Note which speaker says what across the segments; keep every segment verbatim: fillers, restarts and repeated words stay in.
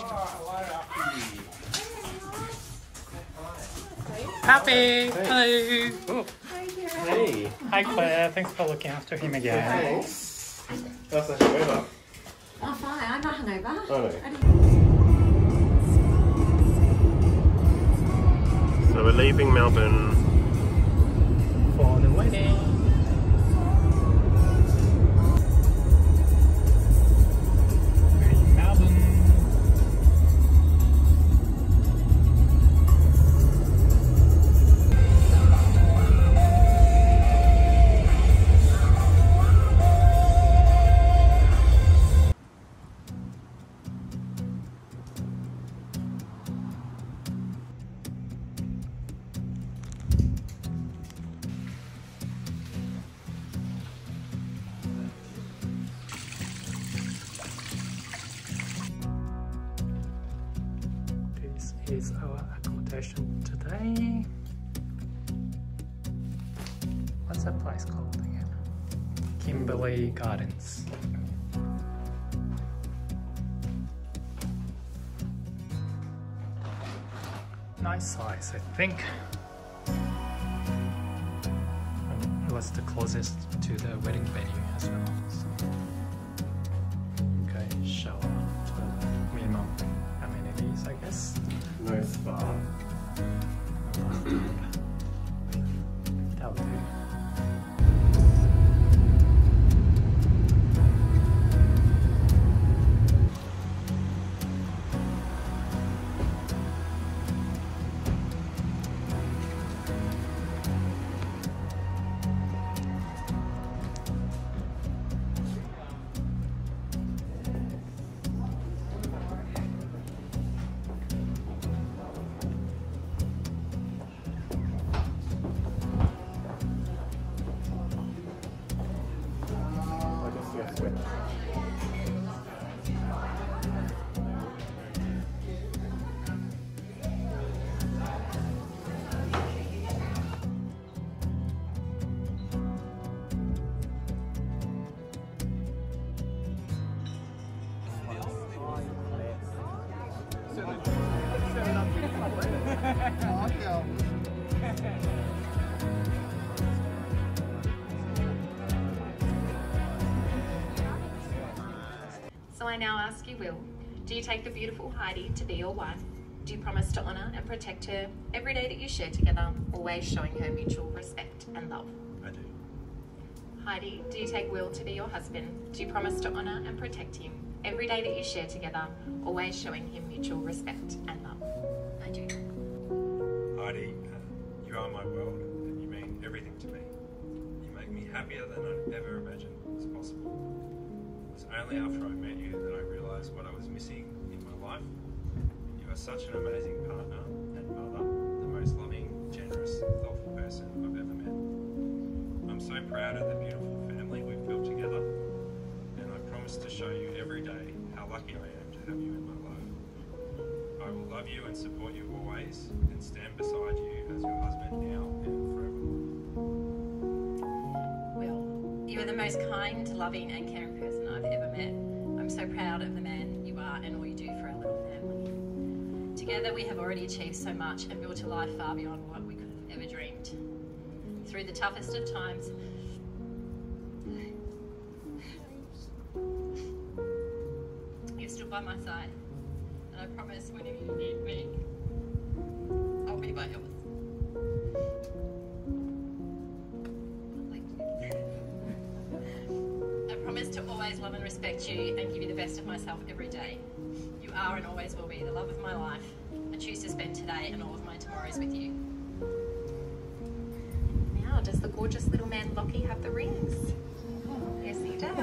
Speaker 1: Happy! Hello! Oh.
Speaker 2: Hey!
Speaker 1: Hi Claire, thanks for looking after him again.
Speaker 2: Thanks. How's the hangover?
Speaker 3: Oh, fine. I'm not hungover.
Speaker 2: Oh, no. So we're leaving Melbourne
Speaker 1: For the wedding. We're in Melbourne. This is our accommodation today. What's that place called again? Kimberley Gardens. Nice size, I think. And it was the closest to the wedding venue as well. So. Okay, shower, toilet, minimum amenities, I guess.
Speaker 2: no spa.
Speaker 1: That'll do.
Speaker 2: I guess you have to wait.
Speaker 4: So I now ask you, Will, do you take the beautiful Heidi to be your wife? Do you promise to honour and protect her every day that you share together, always showing her mutual respect and love?
Speaker 2: I do.
Speaker 4: Heidi, do you take Will to be your husband? Do you promise to honour and protect him every day that you share together, always showing him mutual respect and love?
Speaker 3: I do.
Speaker 5: Heidi, uh, you are my world and you mean everything to me. You make me happier than I'd ever imagined was possible. It was only after I met you that I realised what I was missing in my life. You are such an amazing partner and mother, the most loving, generous, thoughtful person I've ever met. I'm so proud of the beautiful family we've built together, and I promise to show you every day how lucky I am to have you in my life. I will love you and support you always, and stand beside you as your husband now and forevermore.
Speaker 4: Will, you are the most kind, loving and caring person I've ever met. I'm so proud of the man you are and all you do for our little family. Together we have already achieved so much and built a life far beyond what we could have ever dreamed. Through the toughest of times, you've stood by my side, and I promise whenever you need me, I'll be by yours. I promise to always love and respect you and give you the best of myself every day. You are and always will be the love of my life. I choose to spend today and all of my tomorrows with you. Now, does the gorgeous little man Lockie have the rings? Yes, he does.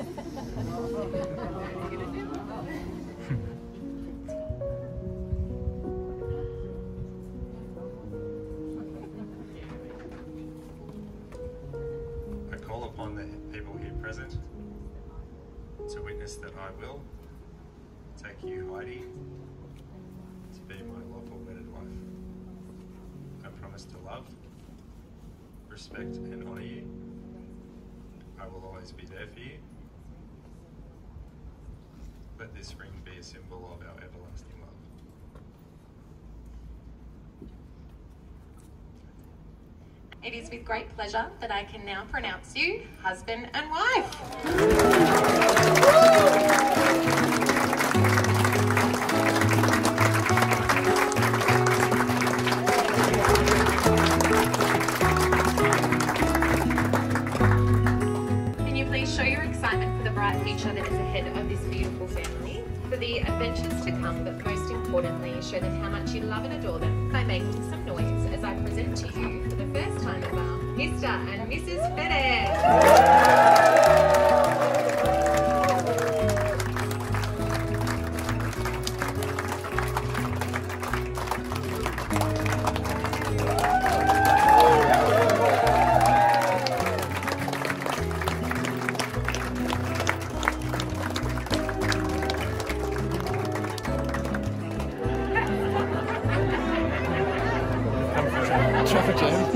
Speaker 5: I call upon the people here present to witness that I will take you, Heidi, to be my lawful wedded wife. I promise to love, respect and honour you. I will always be there for you. Let this ring be a symbol of our everlasting love.
Speaker 4: It is with great pleasure that I can now pronounce you husband and wife. Can you please show your excitement for the bright future that is ahead of this beautiful family, for the adventures to come, but most importantly, show them how much you love and adore them by making some noise as I present to you for the first time ever, Mister and Missus Fedek.
Speaker 1: Traffic jam.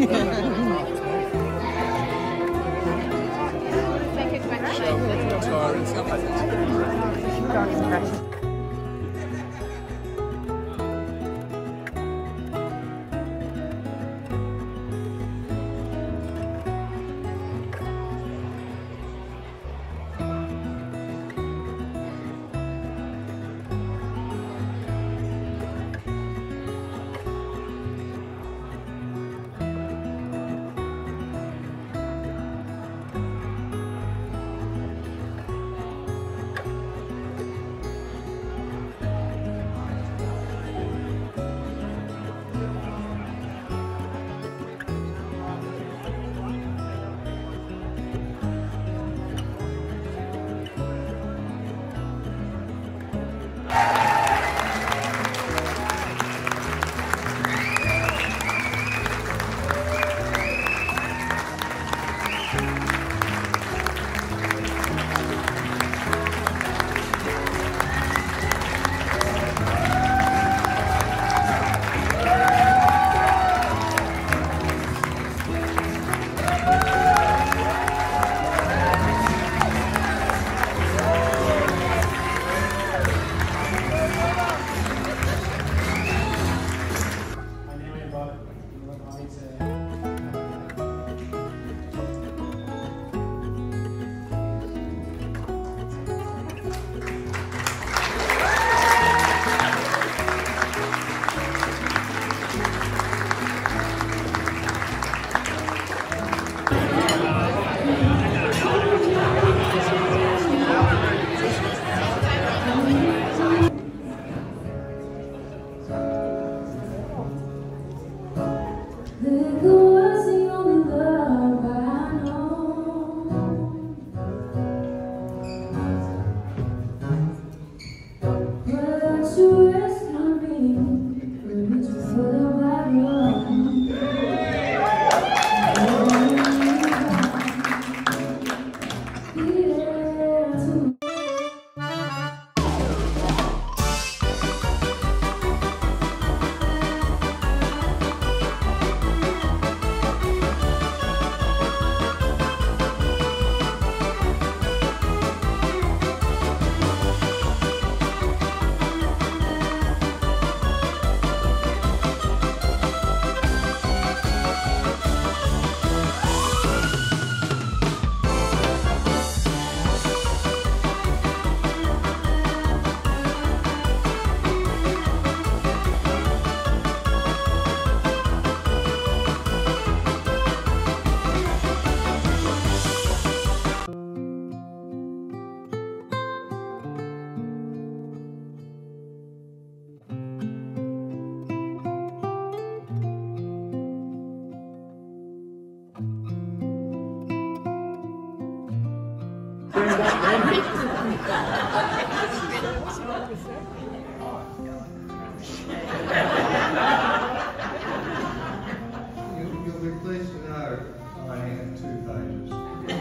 Speaker 6: You'll, you'll be pleased to know I have two pages.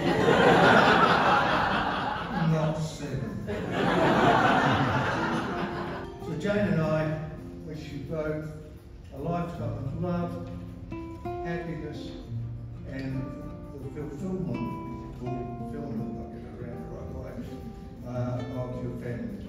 Speaker 6: Not seven. So Jane and I wish you both a lifetime of love, happiness, and the fulfillment, fulfillment, I'll get it around the right way, uh, of your family.